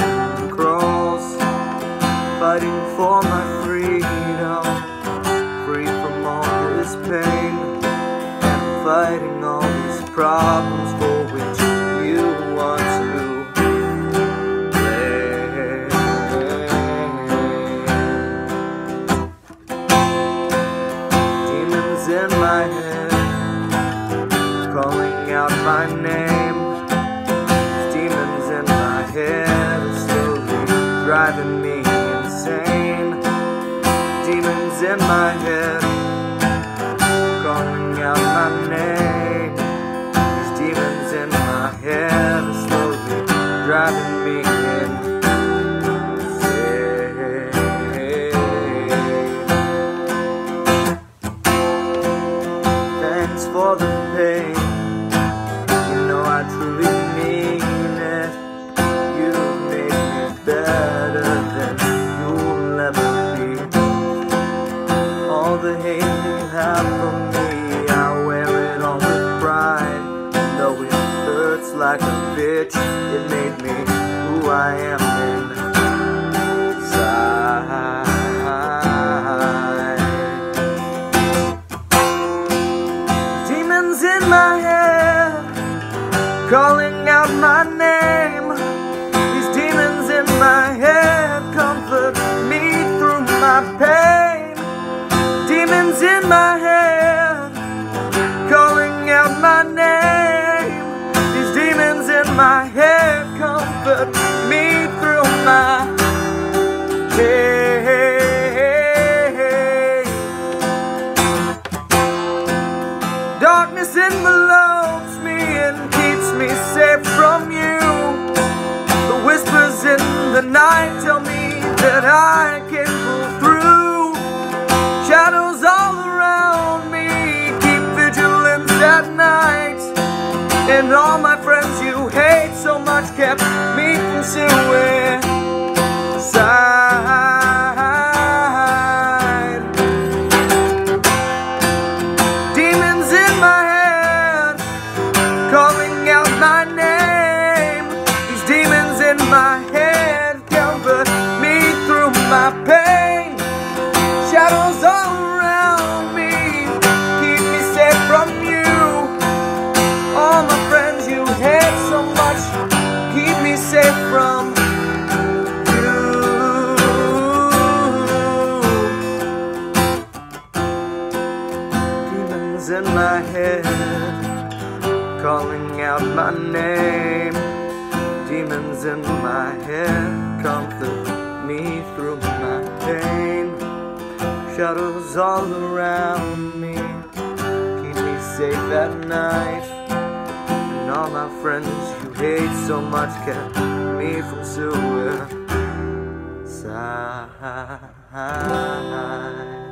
and crawls, fighting for my freedom, free from all this pain, and fighting all these problems for which you want to play. Demons in my head, calling out my name. Demons in my head are slowly driving me insane. Demons in my head, calling out my name. These demons in my head are slowly driving me insane. Thanks for the pain, you know I truly mean it. You've made me better than you'll ever be. All the hate you have for me, I wear it all with pride. Though it hurts like a bitch, it made me who I am inside. Demons in my head, calling out my name. These demons in my head comfort me through my pain. Demons in my head, calling out my name. These demons in my head comfort me through my pain. Darkness envelopes me and keeps me safe from you. The whispers in the night tell me that I can pull through. Shadows all around me keep vigilance at night. And all my friends you hate so much kept me from suicide. Demons in my head, calling out my name. These demons in my head comfort me through my pain. Shadows all around me keep me safe from you. All my friends you hate so much keep me safe from you. Demons in my head, calling out my name. Demons in my head comfort me through my pain. Shadows all around me keep me safe at night. And all my friends you hate so much kept me from suicide.